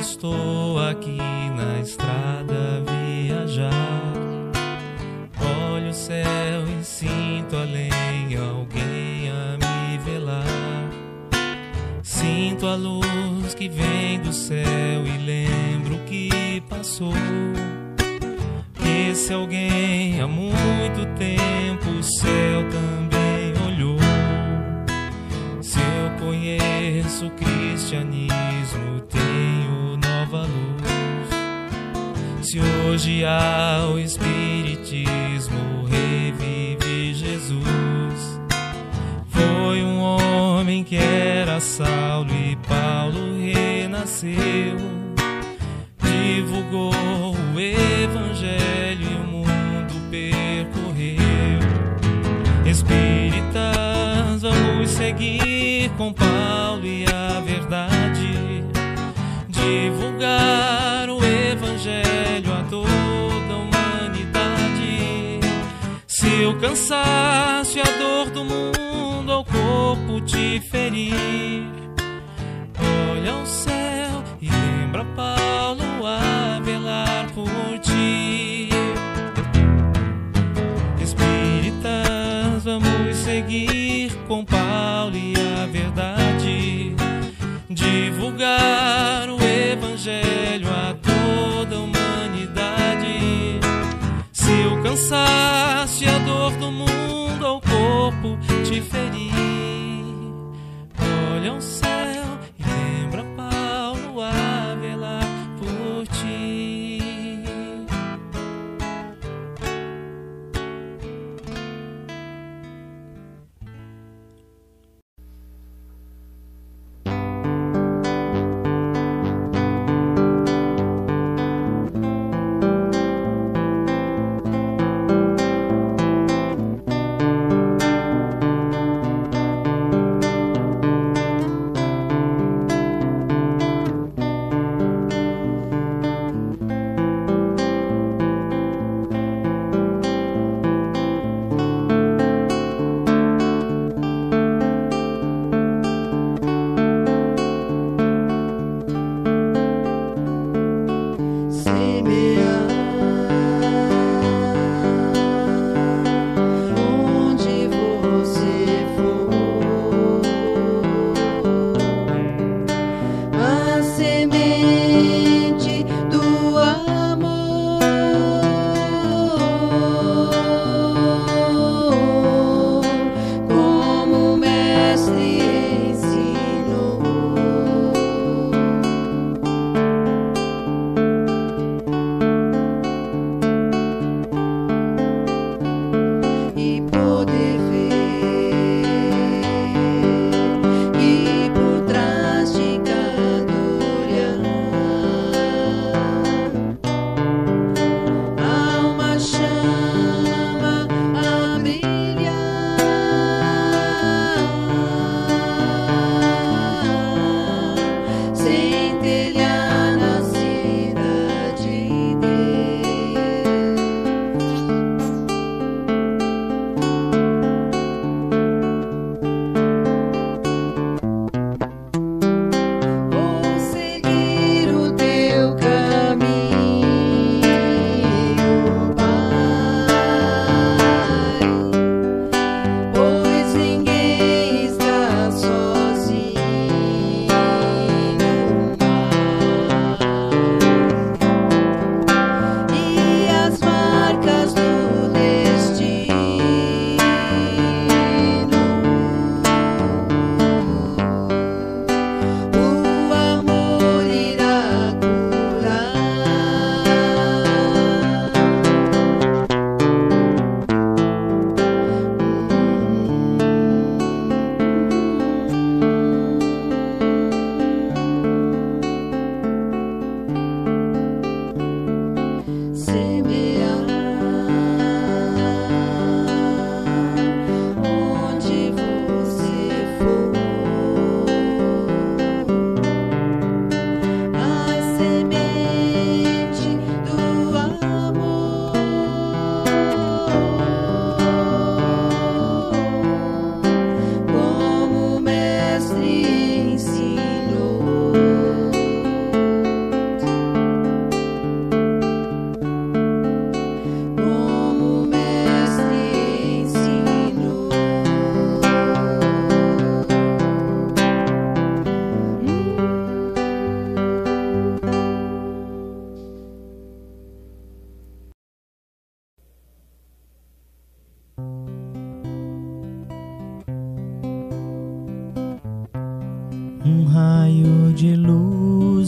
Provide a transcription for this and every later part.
estou aqui na estrada a viajar, olho o céu e sinto além alguém a me velar. Sinto a luz que vem do céu e lembro que passou. Esse alguém há muito tempo o céu também olhou. Se eu conheço o cristianismo, tenho nova luz. Se hoje há o espiritismo, revive Jesus. Foi um homem que era Saulo e Paulo renasceu. Divulgou o evangelho e o mundo percorreu. Espíritas, vamos seguir com Paulo e a verdade, divulgar o evangelho a toda a humanidade. Se o cansaço e a dor do mundo ao corpo te ferir, olha ao céu e lembra Paulo a velar por ti. Espíritas, vamos seguir com Paulo e a verdade, divulgar o evangelho a toda a humanidade. Se o cansaço e a dor do mundo ao corpo te ferir, olha ao céu e lembra Paulo a velar por ti.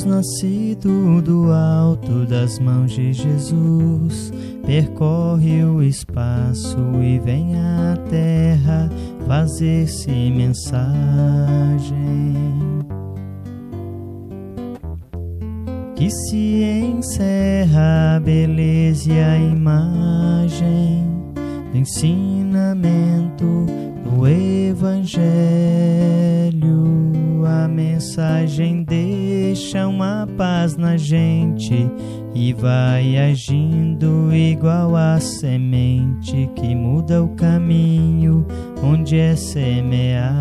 nascido do alto das mãos de Jesus, percorre o espaço e vem à terra fazer-se mensagem. Que se encerra a beleza e a imagem do ensinamento do Evangelho. A mensagem deixa uma paz na gente e vai agindo igual a semente que muda o caminho onde é semeada,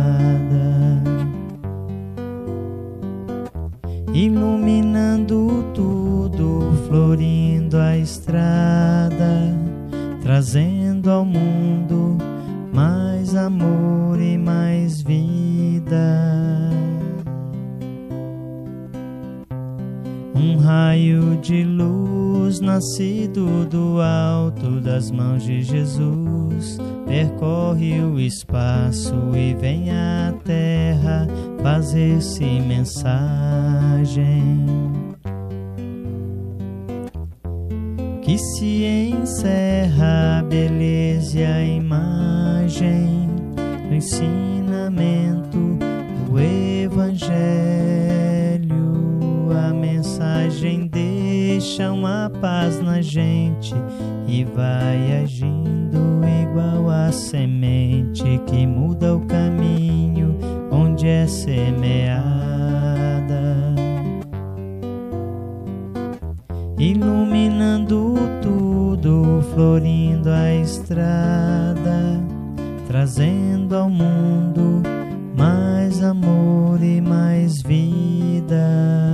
iluminando tudo, florindo a estrada, trazendo ao mundo mais amor e mais vida. Um raio de luz nascido do alto das mãos de Jesus, percorre o espaço e vem à terra fazer-se mensagem. Que se encerra a beleza e a imagem do ensinamento do Evangelho. A mensagem deixa uma paz na gente e vai agindo igual a semente que muda o caminho onde é semeada, iluminando tudo, florindo a estrada, trazendo ao mundo mais amor e mais vida.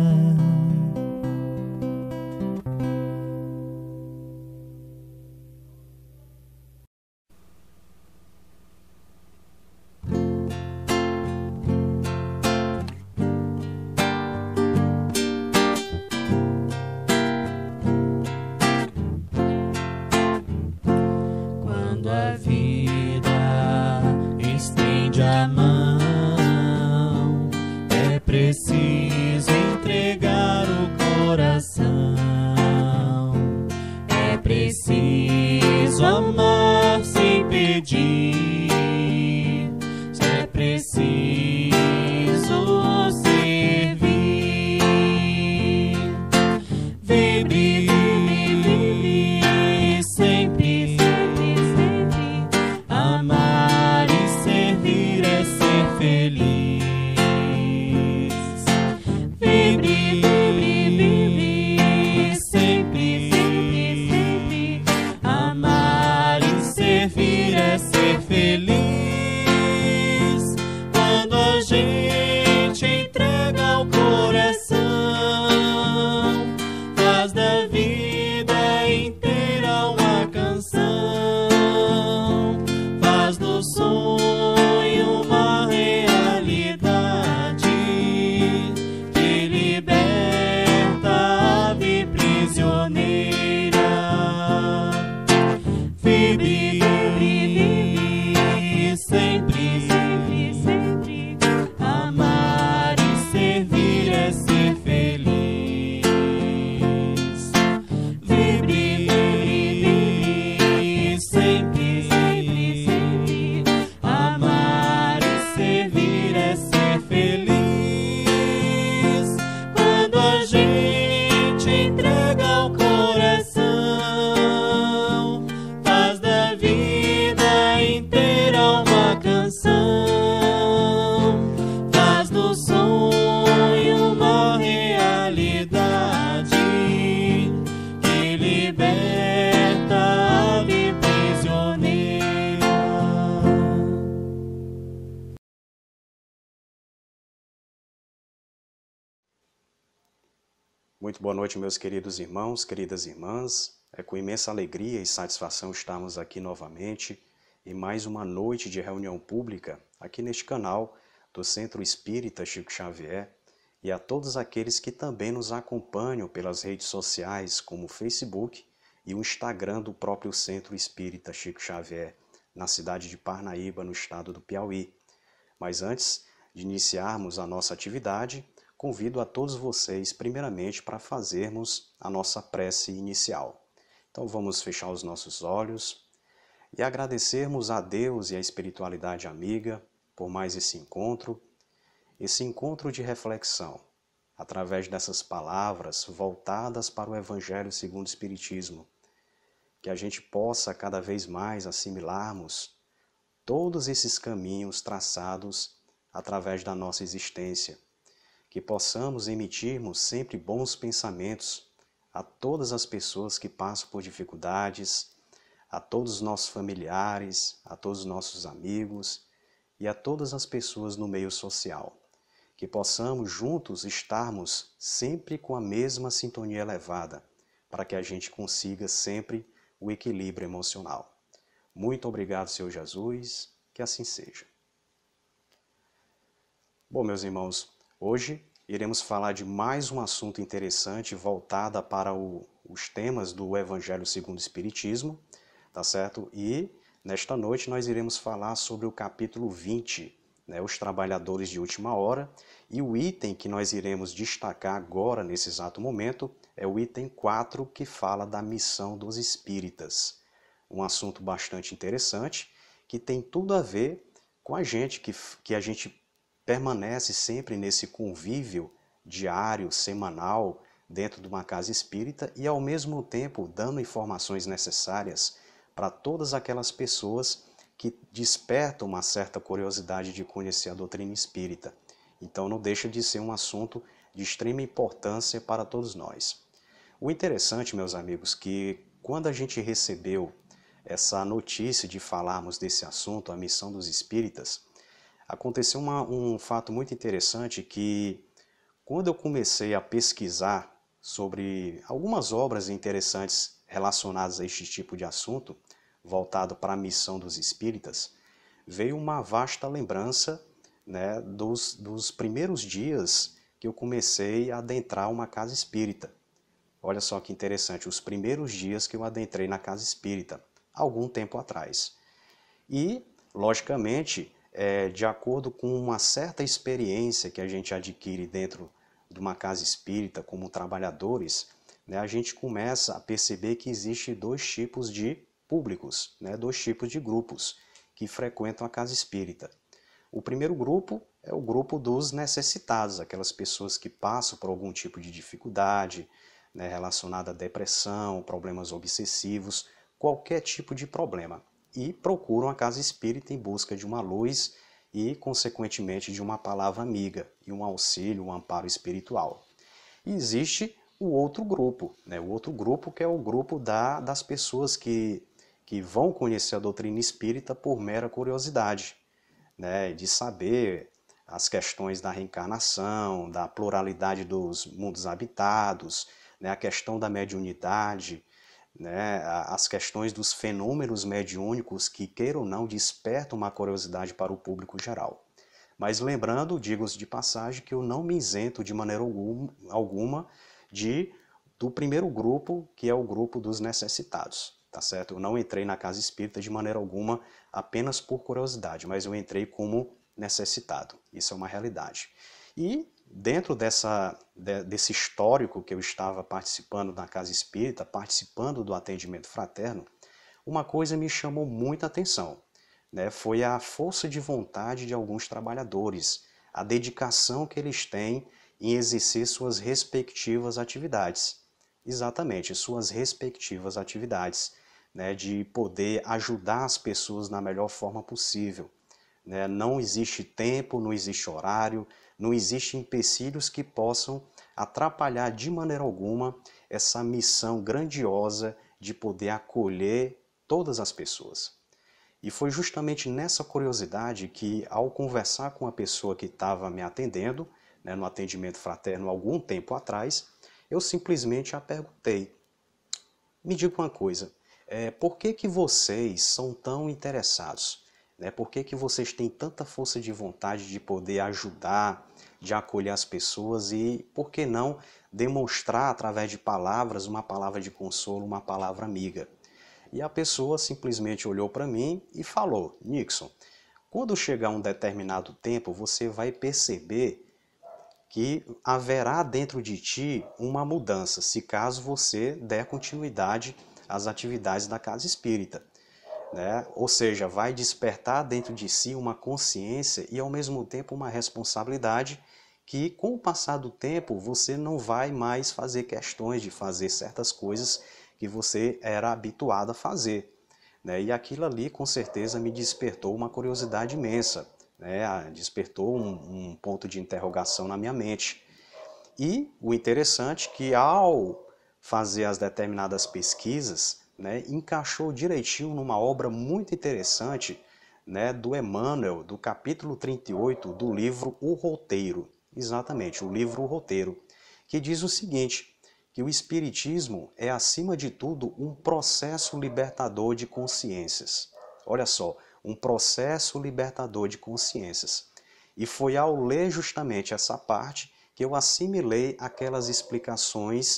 Muito boa noite, meus queridos irmãos, queridas irmãs. É com imensa alegria e satisfação estarmos aqui novamente em mais uma noite de reunião pública aqui neste canal do Centro Espírita Chico Xavier, e a todos aqueles que também nos acompanham pelas redes sociais como o Facebook e o Instagram do próprio Centro Espírita Chico Xavier, na cidade de Parnaíba, no estado do Piauí. Mas antes de iniciarmos a nossa atividade, convido a todos vocês, primeiramente, para fazermos a nossa prece inicial. Então vamos fechar os nossos olhos e agradecermos a Deus e a espiritualidade amiga por mais esse encontro de reflexão, através dessas palavras voltadas para o Evangelho segundo o Espiritismo, que a gente possa cada vez mais assimilarmos todos esses caminhos traçados através da nossa existência, que possamos emitirmos sempre bons pensamentos a todas as pessoas que passam por dificuldades, a todos os nossos familiares, a todos os nossos amigos e a todas as pessoas no meio social. Que possamos juntos estarmos sempre com a mesma sintonia elevada, para que a gente consiga sempre o equilíbrio emocional. Muito obrigado, Senhor Jesus, que assim seja. Bom, meus irmãos, hoje iremos falar de mais um assunto interessante voltado para os temas do Evangelho segundo o Espiritismo, tá certo? E nesta noite nós iremos falar sobre o capítulo 20, os trabalhadores de última hora, e o item que nós iremos destacar agora, nesse exato momento, é o item 4, que fala da missão dos espíritas. Um assunto bastante interessante, que tem tudo a ver com a gente, que a gente permanece sempre nesse convívio diário, semanal, dentro de uma casa espírita e, ao mesmo tempo, dando informações necessárias para todas aquelas pessoas que despertam uma certa curiosidade de conhecer a doutrina espírita. Então não deixa de ser um assunto de extrema importância para todos nós. O interessante, meus amigos, que quando a gente recebeu essa notícia de falarmos desse assunto, a missão dos espíritas, aconteceu um fato muito interessante, que quando eu comecei a pesquisar sobre algumas obras interessantes relacionadas a este tipo de assunto, voltado para a missão dos espíritas, veio uma vasta lembrança, dos primeiros dias que eu comecei a adentrar uma casa espírita. Olha só que interessante, os primeiros dias que eu adentrei na casa espírita, algum tempo atrás. E, logicamente, de acordo com uma certa experiência que a gente adquire dentro de uma casa espírita como trabalhadores, a gente começa a perceber que existem dois tipos de públicos, dois tipos de grupos que frequentam a casa espírita. O primeiro grupo é o grupo dos necessitados, aquelas pessoas que passam por algum tipo de dificuldade, relacionada à depressão, problemas obsessivos, qualquer tipo de problema, e procuram a casa espírita em busca de uma luz e, consequentemente, de uma palavra amiga e um auxílio, um amparo espiritual. E existe o outro grupo, o outro grupo que é o grupo das pessoas que vão conhecer a doutrina espírita por mera curiosidade, de saber as questões da reencarnação, da pluralidade dos mundos habitados, a questão da mediunidade, as questões dos fenômenos mediúnicos que, queira ou não, despertam uma curiosidade para o público geral. Mas lembrando, digo-se de passagem, que eu não me isento de maneira alguma do primeiro grupo, que é o grupo dos necessitados, tá certo? Eu não entrei na casa espírita de maneira alguma apenas por curiosidade, mas eu entrei como necessitado. Isso é uma realidade. E dentro desse histórico que eu estava participando na casa espírita, participando do atendimento fraterno, uma coisa me chamou muita atenção, foi a força de vontade de alguns trabalhadores, a dedicação que eles têm em exercer suas respectivas atividades. Exatamente, suas respectivas atividades, de poder ajudar as pessoas na melhor forma possível. Não existe tempo, não existe horário, não existem empecilhos que possam atrapalhar de maneira alguma essa missão grandiosa de poder acolher todas as pessoas. E foi justamente nessa curiosidade que, ao conversar com a pessoa que estava me atendendo, no atendimento fraterno algum tempo atrás, eu simplesmente a perguntei: me diga uma coisa, por que vocês são tão interessados? Por que vocês têm tanta força de vontade de poder ajudar, de acolher as pessoas e, por que não, demonstrar através de palavras, uma palavra de consolo, uma palavra amiga? E a pessoa simplesmente olhou para mim e falou: Nixon, quando chegar um determinado tempo, você vai perceber que haverá dentro de ti uma mudança, se caso você der continuidade às atividades da casa espírita, né? Ou seja, vai despertar dentro de si uma consciência e ao mesmo tempo uma responsabilidade que com o passar do tempo você não vai mais fazer questões de fazer certas coisas que você era habituado a fazer, né? E aquilo ali com certeza me despertou uma curiosidade imensa, né? Despertou um ponto de interrogação na minha mente. E o interessante é que ao fazer as determinadas pesquisas, né, encaixou direitinho numa obra muito interessante, né, do Emmanuel, do capítulo 38 do livro O Roteiro. Exatamente, o livro O Roteiro, que diz o seguinte, que o Espiritismo é, acima de tudo, um processo libertador de consciências. Olha só, um processo libertador de consciências. E foi ao ler justamente essa parte que eu assimilei aquelas explicações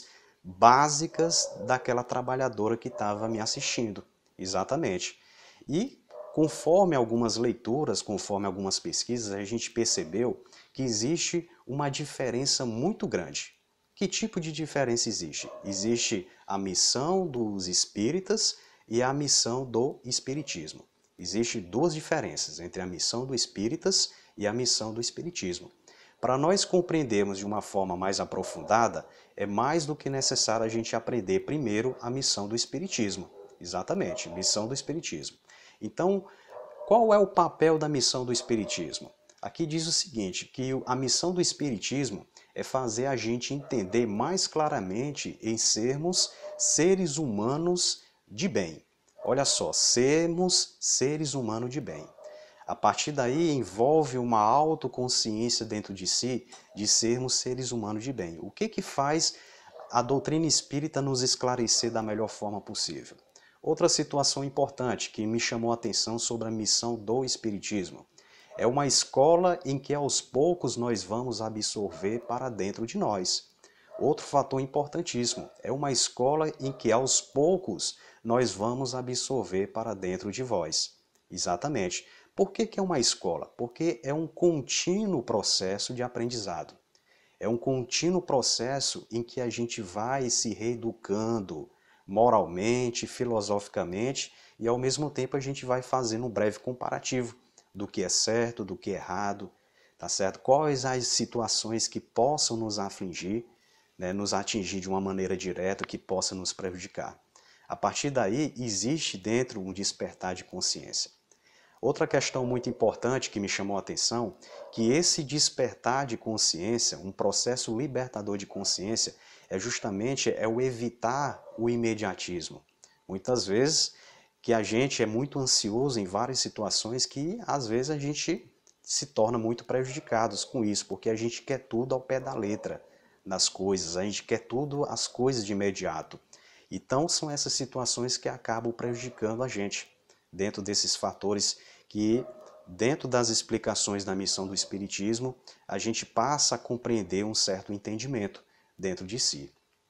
básicas daquela trabalhadora que estava me assistindo. Exatamente. E conforme algumas leituras, conforme algumas pesquisas, a gente percebeu que existe uma diferença muito grande. Que tipo de diferença existe? Existe a missão dos espíritas e a missão do espiritismo. Existem duas diferenças entre a missão dos espíritas e a missão do espiritismo. Para nós compreendermos de uma forma mais aprofundada, é mais do que necessário a gente aprender primeiro a missão do Espiritismo. Exatamente, missão do Espiritismo. Então, qual é o papel da missão do Espiritismo? Aqui diz o seguinte, que a missão do Espiritismo é fazer a gente entender mais claramente em sermos seres humanos de bem. Olha só, sermos seres humanos de bem. A partir daí envolve uma autoconsciência dentro de si de sermos seres humanos de bem. O que faz a doutrina espírita nos esclarecer da melhor forma possível? Outra situação importante que me chamou a atenção sobre a missão do espiritismo é uma escola em que aos poucos nós vamos absorver para dentro de nós. Outro fator importantíssimo é uma escola em que aos poucos nós vamos absorver para dentro de vós. Exatamente. Por que é uma escola? Porque é um contínuo processo de aprendizado. É um contínuo processo em que a gente vai se reeducando moralmente, filosoficamente e ao mesmo tempo a gente vai fazendo um breve comparativo do que é certo, do que é errado, tá certo? Quais as situações que possam nos afligir, né, nos atingir de uma maneira direta que possa nos prejudicar. A partir daí existe dentro um despertar de consciência. Outra questão muito importante que me chamou a atenção, que esse despertar de consciência, um processo libertador de consciência, é justamente o evitar o imediatismo. Muitas vezes que a gente é muito ansioso em várias situações que às vezes a gente se torna muito prejudicados com isso, porque a gente quer tudo ao pé da letra das coisas, a gente quer tudo as coisas de imediato. Então são essas situações que acabam prejudicando a gente dentro desses fatores que, dentro das explicações da missão do Espiritismo, a gente passa a compreender um certo entendimento dentro de si.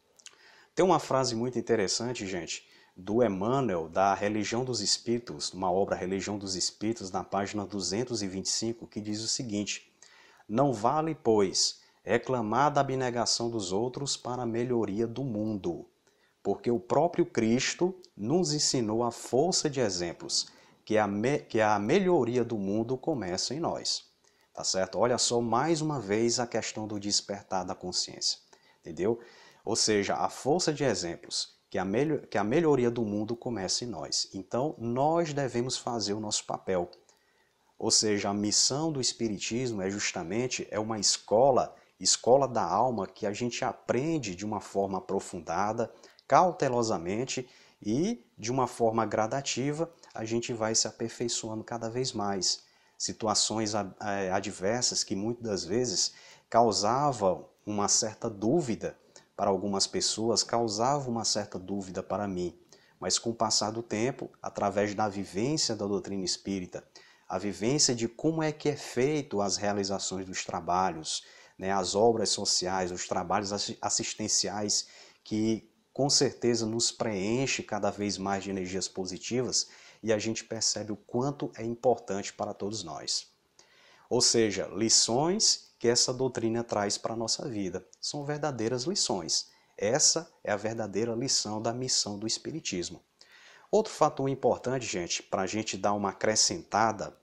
Tem uma frase muito interessante, gente, do Emmanuel, da Religião dos Espíritos, uma obra Religião dos Espíritos, na página 225, que diz o seguinte: não vale, pois, reclamar da abnegação dos outros para a melhoria do mundo, porque o próprio Cristo nos ensinou a força de exemplos, que a melhoria do mundo começa em nós. Tá certo? Olha só mais uma vez a questão do despertar da consciência. Entendeu? Ou seja, a força de exemplos, que a melhoria do mundo começa em nós. Então, nós devemos fazer o nosso papel. Ou seja, a missão do Espiritismo é justamente uma escola da alma, que a gente aprende de uma forma aprofundada, cautelosamente e de uma forma gradativa, a gente vai se aperfeiçoando cada vez mais. Situações adversas que muitas das vezes causavam uma certa dúvida para algumas pessoas, causavam uma certa dúvida para mim. Mas com o passar do tempo, através da vivência da doutrina espírita, a vivência de como é que é feito as realizações dos trabalhos, né, as obras sociais, os trabalhos assistenciais que com certeza nos preenche cada vez mais de energias positivas e a gente percebe o quanto é importante para todos nós. Ou seja, lições que essa doutrina traz para a nossa vida. São verdadeiras lições. Essa é a verdadeira lição da missão do Espiritismo. Outro fator importante, gente, para a gente dar uma acrescentada,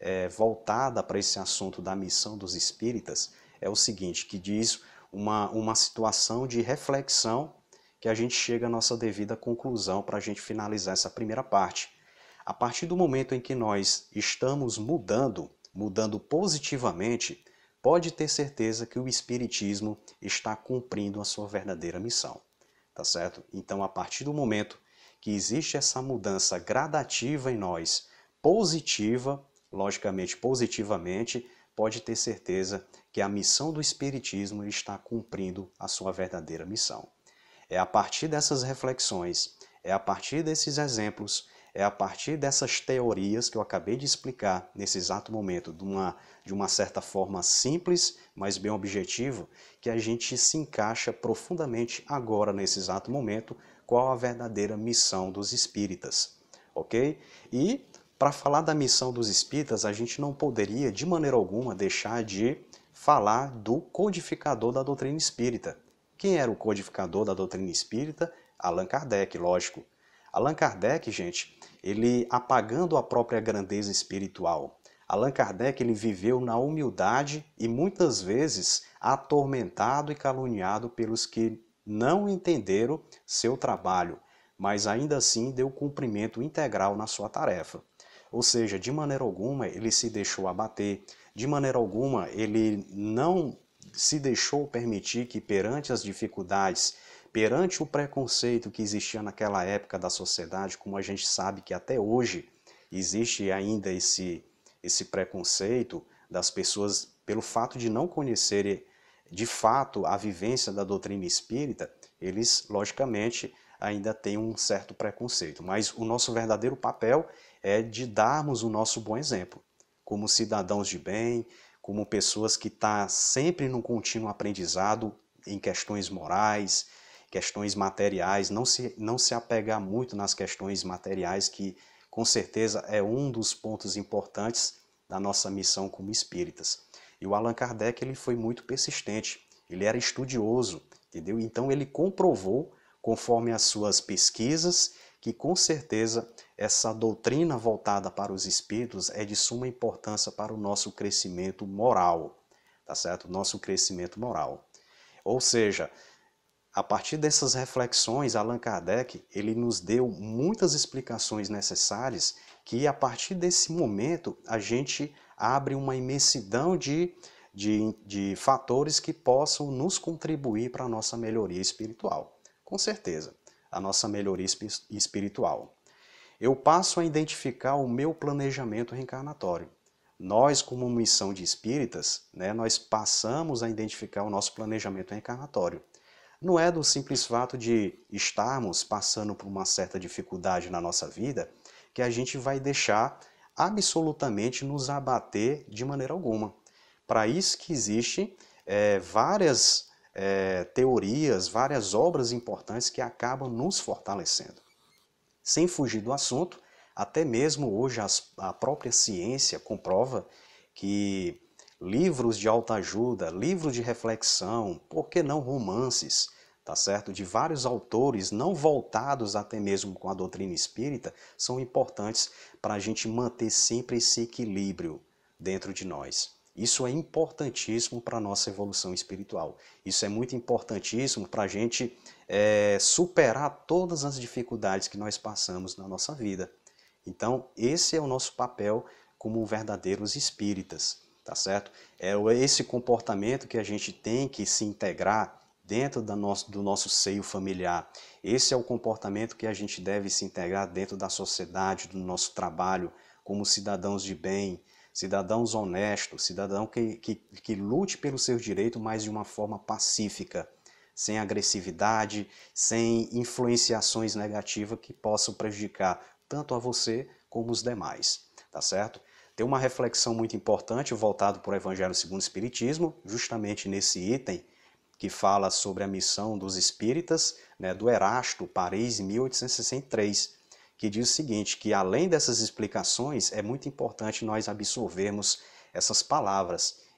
voltada para esse assunto da missão dos espíritas, é o seguinte, que diz uma situação de reflexão que a gente chega à nossa devida conclusão para a gente finalizar essa primeira parte. A partir do momento em que nós estamos mudando positivamente, pode ter certeza que o Espiritismo está cumprindo a sua verdadeira missão, tá certo? Então, a partir do momento que existe essa mudança gradativa em nós, positiva, logicamente positivamente, pode ter certeza que a missão do Espiritismo está cumprindo a sua verdadeira missão. É a partir dessas reflexões, é a partir desses exemplos, é a partir dessas teorias que eu acabei de explicar nesse exato momento, de uma certa forma simples, mas bem objetiva, que a gente se encaixa profundamente agora, nesse exato momento, qual a verdadeira missão dos espíritas, ok? E para falar da missão dos espíritas, a gente não poderia, de maneira alguma, deixar de falar do codificador da doutrina espírita. Quem era o codificador da doutrina espírita? Allan Kardec, lógico. Allan Kardec, gente, ele apagando a própria grandeza espiritual. Allan Kardec, ele viveu na humildade e muitas vezes atormentado e caluniado pelos que não entenderam seu trabalho, mas ainda assim deu cumprimento integral na sua tarefa. Ou seja, de maneira alguma ele se deixou abater, de maneira alguma ele não se deixou permitir que perante as dificuldades, perante o preconceito que existia naquela época da sociedade, como a gente sabe que até hoje existe ainda esse preconceito das pessoas pelo fato de não conhecerem de fato a vivência da doutrina espírita, eles logicamente ainda têm um certo preconceito. Mas o nosso verdadeiro papel é de darmos o nosso bom exemplo, como cidadãos de bem, como pessoas que estão sempre num contínuo aprendizado em questões morais, questões materiais, não se apegar muito nas questões materiais, que com certeza é um dos pontos importantes da nossa missão como espíritas. E o Allan Kardec ele foi muito persistente, ele era estudioso, entendeu? Então ele comprovou, conforme as suas pesquisas, que com certeza essa doutrina voltada para os espíritos é de suma importância para o nosso crescimento moral, tá certo? Nosso crescimento moral. Ou seja, a partir dessas reflexões, Allan Kardec ele nos deu muitas explicações necessárias que a partir desse momento a gente abre uma imensidão de fatores que possam nos contribuir para a nossa melhoria espiritual. Com certeza, a nossa melhoria espiritual. Eu passo a identificar o meu planejamento reencarnatório. Nós, como missão de espíritas, nós passamos a identificar o nosso planejamento reencarnatório. Não é do simples fato de estarmos passando por uma certa dificuldade na nossa vida que a gente vai deixar absolutamente nos abater de maneira alguma. Para isso que existem várias teorias, várias obras importantes que acabam nos fortalecendo. Sem fugir do assunto, até mesmo hoje a própria ciência comprova que livros de autoajuda, livros de reflexão, por que não romances, tá certo? De vários autores não voltados até mesmo com a doutrina espírita, são importantes para a gente manter sempre esse equilíbrio dentro de nós. Isso é importantíssimo para a nossa evolução espiritual. Isso é muito importantíssimo para a gente superar todas as dificuldades que nós passamos na nossa vida. Então, esse é o nosso papel como verdadeiros espíritas, tá certo? É esse comportamento que a gente tem que se integrar dentro do nosso seio familiar. Esse é o comportamento que a gente deve se integrar dentro da sociedade, do nosso trabalho, como cidadãos de bem, cidadãos honestos, cidadão que lute pelos seus direitos, mas de uma forma pacífica, sem agressividade, sem influenciações negativas que possam prejudicar tanto a você como os demais, tá certo? Tem uma reflexão muito importante voltada para o Evangelho segundo o Espiritismo, justamente nesse item que fala sobre a missão dos espíritas, do Erasto, Paris, em 1863, que diz o seguinte, que além dessas explicações, é muito importante nós absorvermos essas palavras.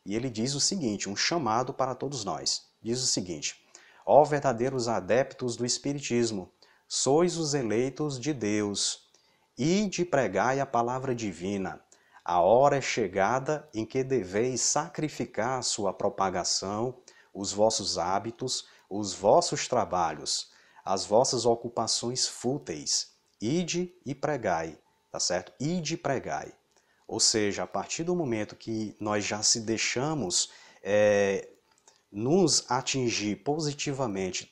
E ele diz o seguinte, um chamado para todos nós. Diz o seguinte: ó verdadeiros adeptos do Espiritismo, sois os eleitos de Deus, ide pregai a palavra divina. A hora é chegada em que deveis sacrificar a sua propagação, os vossos hábitos, os vossos trabalhos, as vossas ocupações fúteis. Ide e pregai, tá certo? Ide e pregai. Ou seja, a partir do momento que nós já se deixamos nos atingir positivamente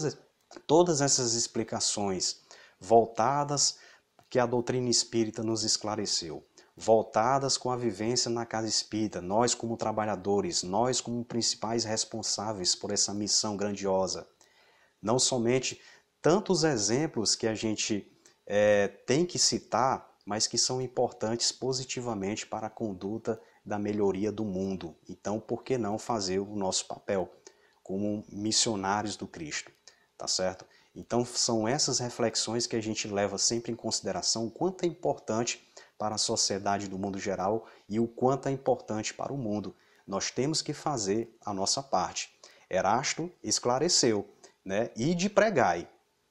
todas essas explicações voltadas que a doutrina espírita nos esclareceu, voltadas com a vivência na casa espírita, nós como trabalhadores, nós como principais responsáveis por essa missão grandiosa. Não somente tantos exemplos que a gente tem que citar, mas que são importantes positivamente para a conduta da melhoria do mundo. Então, por que não fazer o nosso papel como missionários do Cristo, tá certo? Então, são essas reflexões que a gente leva sempre em consideração, o quanto é importante para a sociedade do mundo geral e o quanto é importante para o mundo. Nós temos que fazer a nossa parte. Erasto esclareceu, né? Ide pregai.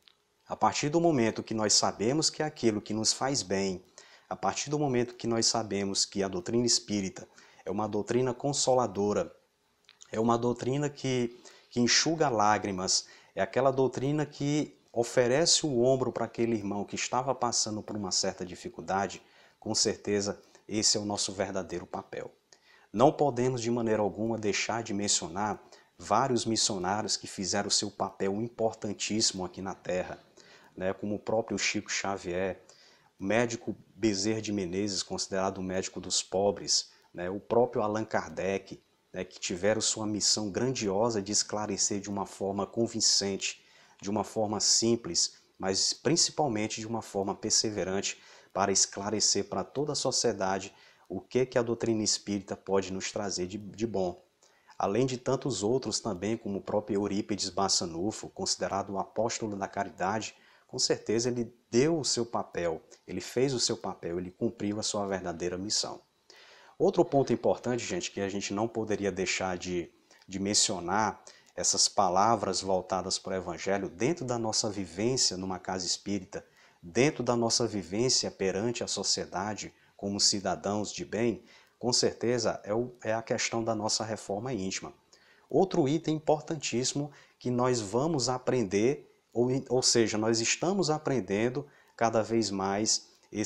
A partir do momento que nós sabemos que é aquilo que nos faz bem, a partir do momento que nós sabemos que a doutrina espírita é uma doutrina consoladora, é uma doutrina que enxuga lágrimas, é aquela doutrina que oferece o ombro para aquele irmão que estava passando por uma certa dificuldade, com certeza esse é o nosso verdadeiro papel. Não podemos de maneira alguma deixar de mencionar vários missionários que fizeram o seu papel importantíssimo aqui na Terra, né, como o próprio Chico Xavier, o médico Bezerra de Menezes, considerado o médico dos pobres, né, o próprio Allan Kardec, né, que tiveram sua missão grandiosa de esclarecer de uma forma convincente, de uma forma simples, mas principalmente de uma forma perseverante, para esclarecer para toda a sociedade o que a doutrina espírita pode nos trazer de bom. Além de tantos outros também, como o próprio Eurípides Bassanufo, considerado o apóstolo da caridade, com certeza ele deu o seu papel, ele fez o seu papel, ele cumpriu a sua verdadeira missão. Outro ponto importante, gente, que a gente não poderia deixar de mencionar, essas palavras voltadas para o Evangelho dentro da nossa vivência numa casa espírita, dentro da nossa vivência perante a sociedade como cidadãos de bem, com certeza é a questão da nossa reforma íntima. Outro item importantíssimo que nós vamos aprender, ou seja, nós estamos aprendendo cada vez mais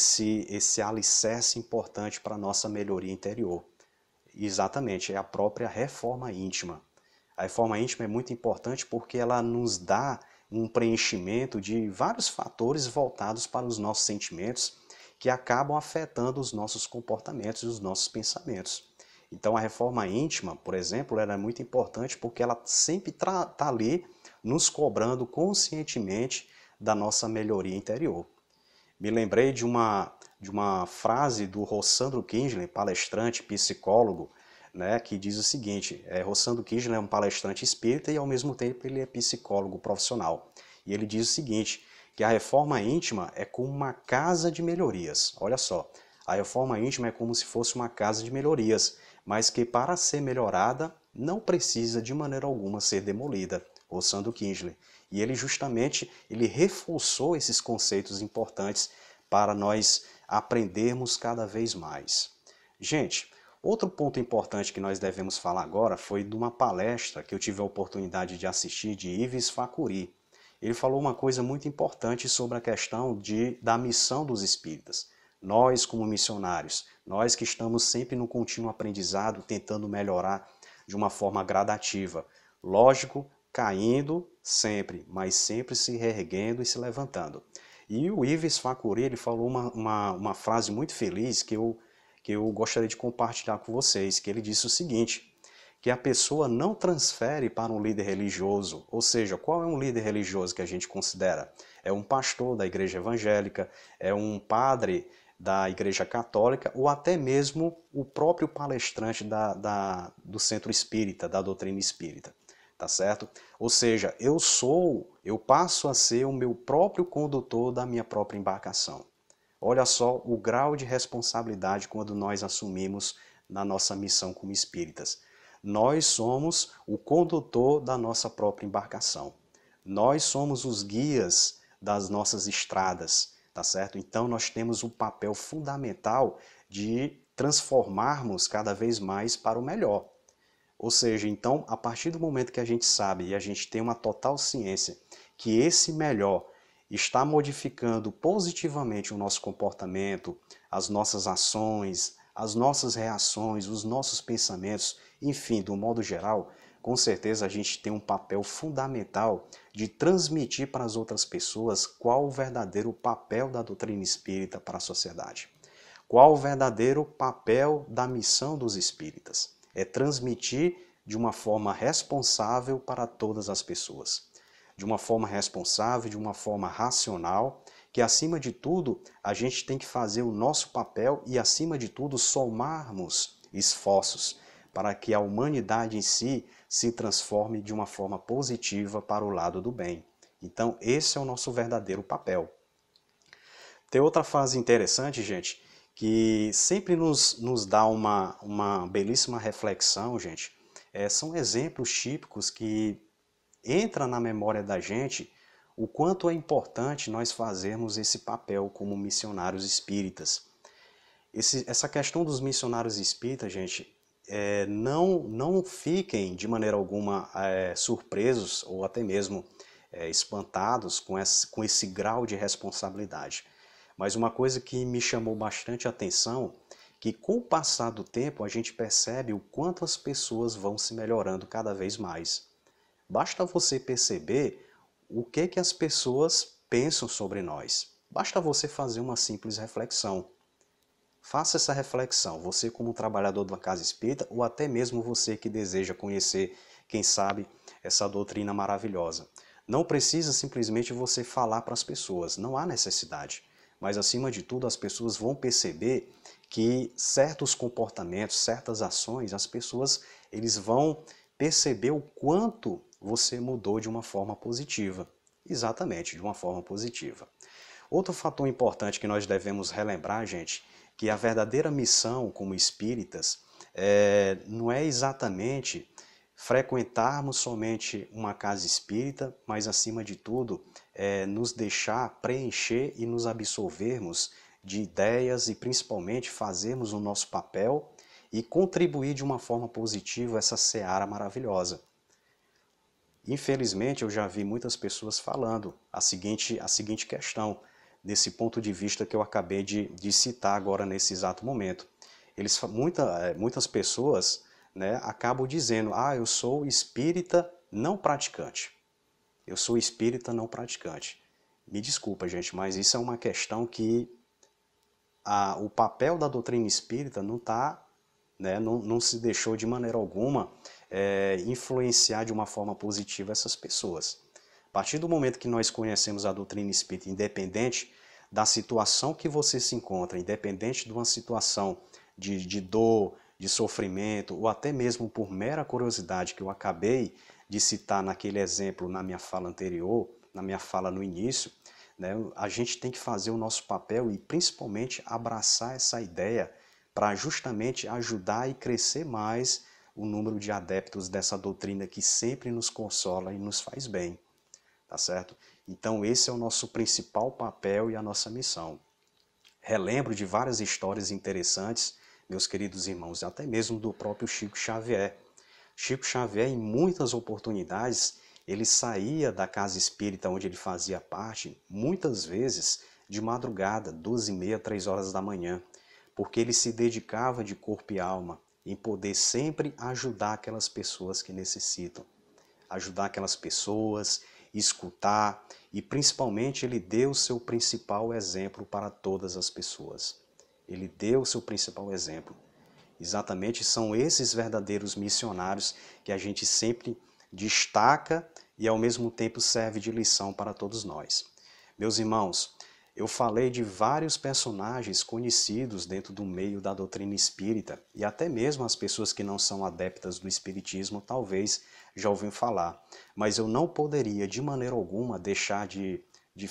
esse alicerce importante para a nossa melhoria interior. Exatamente, é a própria reforma íntima. A reforma íntima é muito importante porque ela nos dá um preenchimento de vários fatores voltados para os nossos sentimentos que acabam afetando os nossos comportamentos e os nossos pensamentos. Então a reforma íntima, por exemplo, ela é muito importante porque ela sempre está ali nos cobrando conscientemente da nossa melhoria interior. Me lembrei de uma frase do Rossandro Kingsley, palestrante, psicólogo, né, que diz o seguinte, Rossandro Kingsley é um palestrante espírita e ao mesmo tempo ele é psicólogo profissional. E ele diz o seguinte, que a reforma íntima é como uma casa de melhorias. Olha só, a reforma íntima é como se fosse uma casa de melhorias, mas que para ser melhorada não precisa de maneira alguma ser demolida. Rossandro Kingsley. E ele justamente reforçou esses conceitos importantes para nós aprendermos cada vez mais. Gente, outro ponto importante que nós devemos falar agora foi de uma palestra que eu tive a oportunidade de assistir de Ives Facuri. Ele falou uma coisa muito importante sobre a questão da missão dos espíritas. Nós, como missionários, nós que estamos sempre no contínuo aprendizado, tentando melhorar de uma forma gradativa. Lógico, caindo sempre, mas sempre se reerguendo e se levantando. E o Ives Facuri, ele falou uma frase muito feliz que eu gostaria de compartilhar com vocês, que ele disse o seguinte, que a pessoa não transfere para um líder religioso, ou seja, qual é um líder religioso que a gente considera? É um pastor da igreja evangélica, é um padre da igreja católica, ou até mesmo o próprio palestrante do centro espírita, da doutrina espírita. Tá certo? Ou seja, eu passo a ser o meu próprio condutor da minha própria embarcação. Olha só o grau de responsabilidade quando nós assumimos na nossa missão como espíritas. Nós somos o condutor da nossa própria embarcação. Nós somos os guias das nossas estradas, tá certo? Então nós temos um papel fundamental de transformarmos cada vez mais para o melhor. Ou seja, então, a partir do momento que a gente sabe e a gente tem uma total ciência que esse melhor está modificando positivamente o nosso comportamento, as nossas ações, as nossas reações, os nossos pensamentos, enfim, do modo geral, com certeza a gente tem um papel fundamental de transmitir para as outras pessoas qual o verdadeiro papel da doutrina espírita para a sociedade. Qual o verdadeiro papel da missão dos espíritas? É transmitir de uma forma responsável para todas as pessoas. De uma forma responsável, de uma forma racional, que acima de tudo a gente tem que fazer o nosso papel e acima de tudo somarmos esforços para que a humanidade em si se transforme de uma forma positiva para o lado do bem. Então esse é o nosso verdadeiro papel. Tem outra frase interessante, gente, que sempre nos dá uma belíssima reflexão, gente. São exemplos típicos que entram na memória da gente o quanto é importante nós fazermos esse papel como missionários espíritas. Essa questão dos missionários espíritas, gente, não fiquem de maneira alguma surpresos ou até mesmo espantados com esse grau de responsabilidade. Mas uma coisa que me chamou bastante a atenção, que com o passar do tempo a gente percebe o quanto as pessoas vão se melhorando cada vez mais. Basta você perceber o que as pessoas pensam sobre nós. Basta você fazer uma simples reflexão. Faça essa reflexão, você como trabalhador de uma casa espírita, ou até mesmo você que deseja conhecer, quem sabe, essa doutrina maravilhosa. Não precisa simplesmente você falar para as pessoas, não há necessidade. Mas acima de tudo as pessoas vão perceber que certos comportamentos, certas ações, as pessoas eles vão perceber o quanto você mudou de uma forma positiva. Exatamente, de uma forma positiva. Outro fator importante que nós devemos relembrar, gente, que a verdadeira missão como espíritas não é exatamente frequentarmos somente uma casa espírita, mas acima de tudo nos deixar preencher e nos absorvermos de ideias e principalmente fazermos o nosso papel e contribuir de uma forma positiva a essa seara maravilhosa. Infelizmente eu já vi muitas pessoas falando a seguinte questão, desse ponto de vista que eu acabei de citar agora nesse exato momento. Muitas pessoas, né, acabam dizendo, eu sou espírita não praticante. Eu sou espírita não praticante. Me desculpa, gente, mas isso é uma questão que o papel da doutrina espírita não se deixou de maneira alguma influenciar de uma forma positiva essas pessoas. A partir do momento que nós conhecemos a doutrina espírita, independente da situação que você se encontra, independente de uma situação de dor, de sofrimento, ou até mesmo por mera curiosidade que eu acabei de citar naquele exemplo na minha fala anterior, na minha fala no início, né, a gente tem que fazer o nosso papel e principalmente abraçar essa ideia para justamente ajudar e crescer mais o número de adeptos dessa doutrina que sempre nos consola e nos faz bem, tá certo? Então esse é o nosso principal papel e a nossa missão. Relembro de várias histórias interessantes, meus queridos irmãos, até mesmo do próprio Chico Xavier. Chico Xavier, em muitas oportunidades, ele saía da casa espírita onde ele fazia parte, muitas vezes de madrugada, 2h30, 3 horas da manhã, porque ele se dedicava de corpo e alma em poder sempre ajudar aquelas pessoas que necessitam. Ajudar aquelas pessoas, escutar e principalmente ele deu o seu principal exemplo para todas as pessoas. Ele deu o seu principal exemplo. Exatamente são esses verdadeiros missionários que a gente sempre destaca e ao mesmo tempo serve de lição para todos nós. Meus irmãos, eu falei de vários personagens conhecidos dentro do meio da doutrina espírita e até mesmo as pessoas que não são adeptas do espiritismo talvez já ouviram falar, mas eu não poderia de maneira alguma deixar de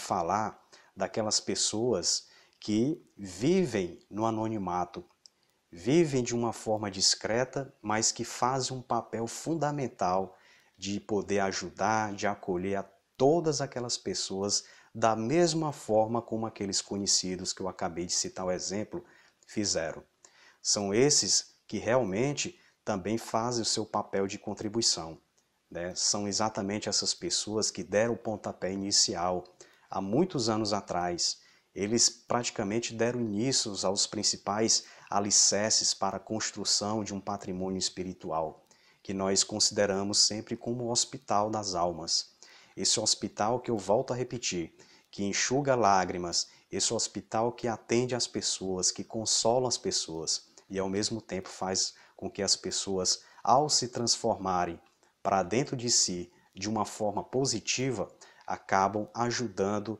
falar daquelas pessoas que vivem no anonimato, vivem de uma forma discreta, mas que fazem um papel fundamental de poder ajudar, de acolher a todas aquelas pessoas da mesma forma como aqueles conhecidos que eu acabei de citar o exemplo fizeram. São esses que realmente também fazem o seu papel de contribuição, né? São exatamente essas pessoas que deram o pontapé inicial há muitos anos atrás. Eles praticamente deram início aos principais alicerces para a construção de um patrimônio espiritual, que nós consideramos sempre como o hospital das almas. Esse hospital que eu volto a repetir, que enxuga lágrimas, esse hospital que atende as pessoas, que consola as pessoas e ao mesmo tempo faz com que as pessoas, ao se transformarem para dentro de si de uma forma positiva, acabam ajudando,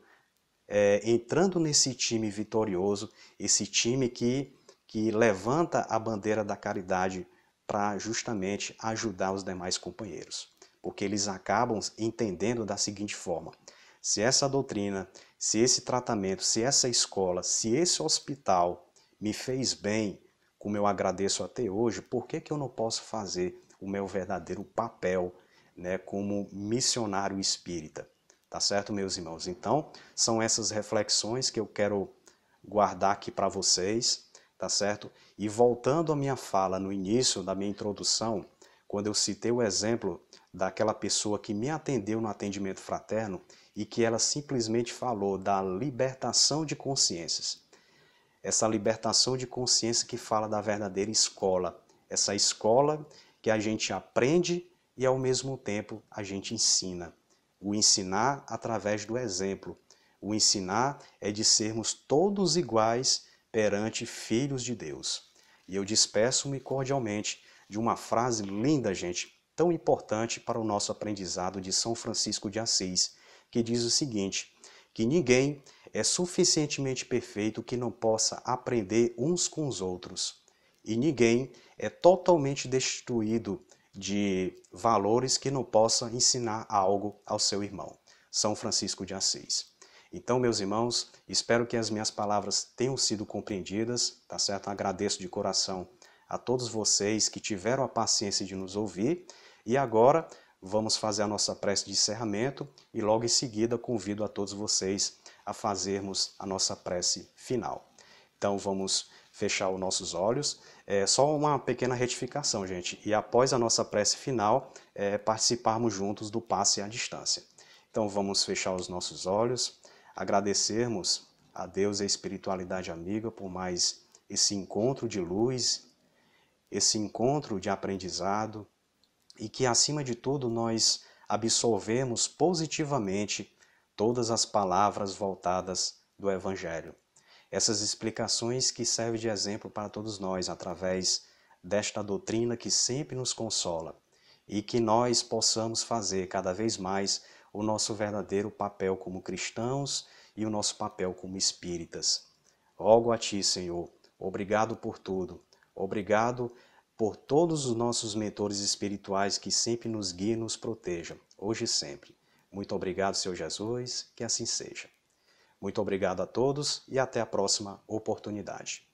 entrando nesse time vitorioso, esse time que levanta a bandeira da caridade para justamente ajudar os demais companheiros. Porque eles acabam entendendo da seguinte forma: se essa doutrina, se esse tratamento, se essa escola, se esse hospital me fez bem, como eu agradeço até hoje, por que eu não posso fazer o meu verdadeiro papel, né, como missionário espírita? Tá certo, meus irmãos? Então, são essas reflexões que eu quero guardar aqui para vocês, tá certo? E voltando à minha fala no início da minha introdução, quando eu citei o exemplo daquela pessoa que me atendeu no atendimento fraterno e que ela simplesmente falou da libertação de consciências. Essa libertação de consciência que fala da verdadeira escola. Essa escola que a gente aprende e ao mesmo tempo a gente ensina. O ensinar através do exemplo. O ensinar é de sermos todos iguais perante filhos de Deus. E eu despeço-me cordialmente de uma frase linda, gente, tão importante para o nosso aprendizado de São Francisco de Assis, que diz o seguinte: que ninguém é suficientemente perfeito que não possa aprender uns com os outros. E ninguém é totalmente destituído de valores que não possa ensinar algo ao seu irmão. São Francisco de Assis. Então, meus irmãos, espero que as minhas palavras tenham sido compreendidas, tá certo? Agradeço de coração a todos vocês que tiveram a paciência de nos ouvir. E agora vamos fazer a nossa prece de encerramento e logo em seguida convido a todos vocês a fazermos a nossa prece final. Então vamos fechar os nossos olhos. Só uma pequena retificação, gente. E após a nossa prece final, participarmos juntos do passe à distância. Então vamos fechar os nossos olhos, agradecermos a Deus e a espiritualidade amiga por mais esse encontro de luz, esse encontro de aprendizado, e que, acima de tudo, nós absorvemos positivamente todas as palavras voltadas do Evangelho. Essas explicações que servem de exemplo para todos nós, através desta doutrina que sempre nos consola, e que nós possamos fazer cada vez mais o nosso verdadeiro papel como cristãos e o nosso papel como espíritas. Rogo a Ti, Senhor, obrigado por tudo, obrigado por todos os nossos mentores espirituais que sempre nos guiam e nos protejam, hoje e sempre. Muito obrigado, Senhor Jesus, que assim seja. Muito obrigado a todos e até a próxima oportunidade.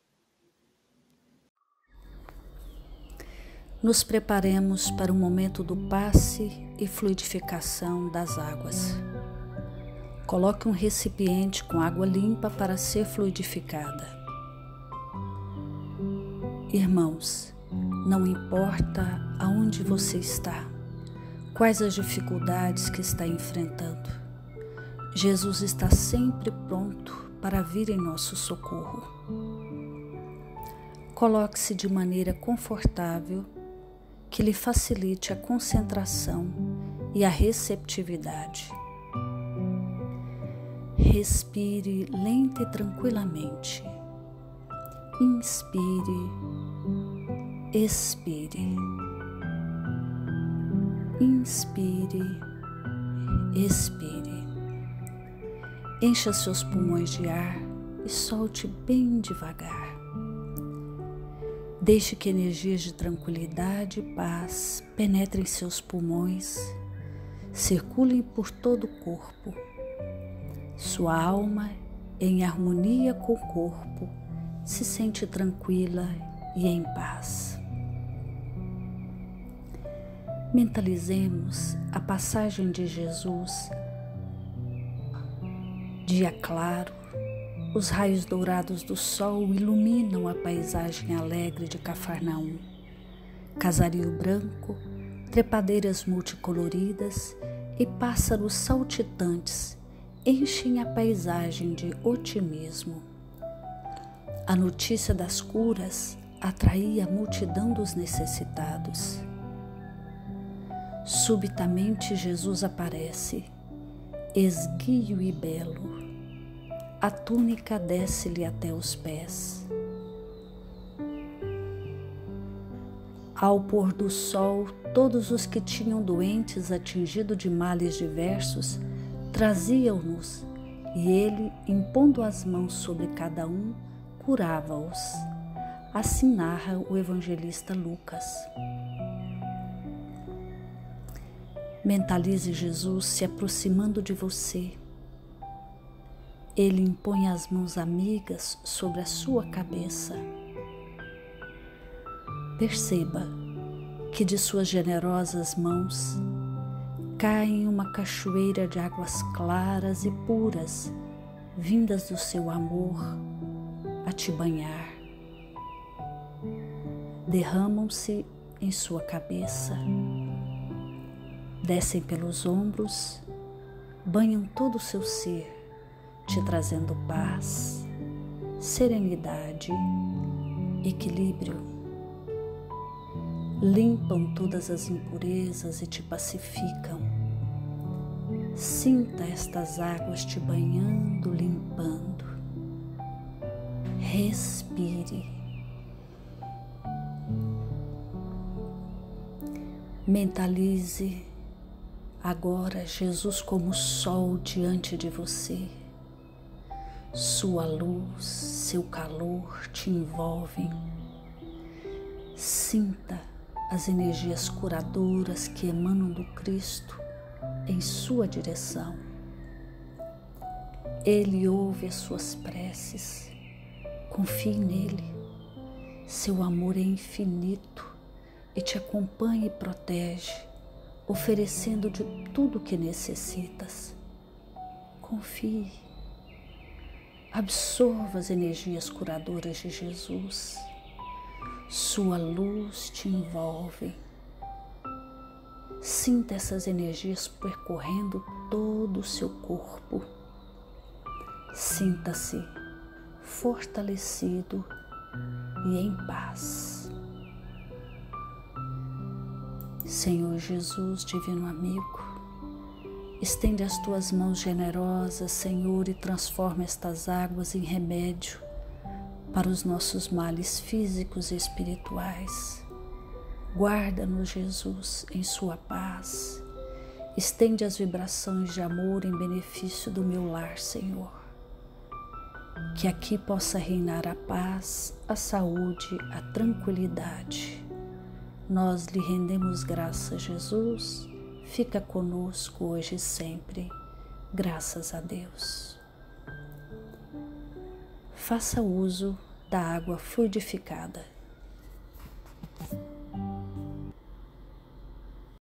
Nos preparemos para o momento do passe e fluidificação das águas. Coloque um recipiente com água limpa para ser fluidificada. Irmãos, não importa aonde você está, quais as dificuldades que está enfrentando, Jesus está sempre pronto para vir em nosso socorro. Coloque-se de maneira confortável, que lhe facilite a concentração e a receptividade. Respire lenta e tranquilamente. Inspire, expire. Inspire, expire. Encha seus pulmões de ar e solte bem devagar. Deixe que energias de tranquilidade e paz penetrem seus pulmões, circulem por todo o corpo. Sua alma, em harmonia com o corpo, se sente tranquila e em paz. Mentalizemos a passagem de Jesus. Dia claro, os raios dourados do sol iluminam a paisagem alegre de Cafarnaum. Casario branco, trepadeiras multicoloridas e pássaros saltitantes enchem a paisagem de otimismo. A notícia das curas atraía a multidão dos necessitados. Subitamente Jesus aparece, esguio e belo. A túnica desce-lhe até os pés. Ao pôr do sol, todos os que tinham doentes atingidos de males diversos traziam-nos, e ele, impondo as mãos sobre cada um, curava-os. Assim narra o evangelista Lucas. Mentalize Jesus se aproximando de você. Ele impõe as mãos amigas sobre a sua cabeça. Perceba que de suas generosas mãos caem uma cachoeira de águas claras e puras, vindas do seu amor a te banhar. Derramam-se em sua cabeça, descem pelos ombros, banham todo o seu ser, te trazendo paz, serenidade, equilíbrio. Limpam todas as impurezas e te pacificam. Sinta estas águas te banhando, limpando. Respire. Mentalize agora Jesus como sol diante de você. Sua luz, seu calor te envolvem. Sinta as energias curadoras que emanam do Cristo em sua direção. Ele ouve as suas preces. Confie nele. Seu amor é infinito e te acompanha e protege, oferecendo de tudo o que necessitas. Confie. Absorva as energias curadoras de Jesus. Sua luz te envolve. Sinta essas energias percorrendo todo o seu corpo. Sinta-se fortalecido e em paz. Senhor Jesus, divino amigo, estende as tuas mãos generosas, Senhor, e transforma estas águas em remédio para os nossos males físicos e espirituais. Guarda-nos, Jesus, em sua paz. Estende as vibrações de amor em benefício do meu lar, Senhor. Que aqui possa reinar a paz, a saúde, a tranquilidade. Nós lhe rendemos graças, Jesus. Fica conosco hoje e sempre. Graças a Deus. Faça uso da água fluidificada.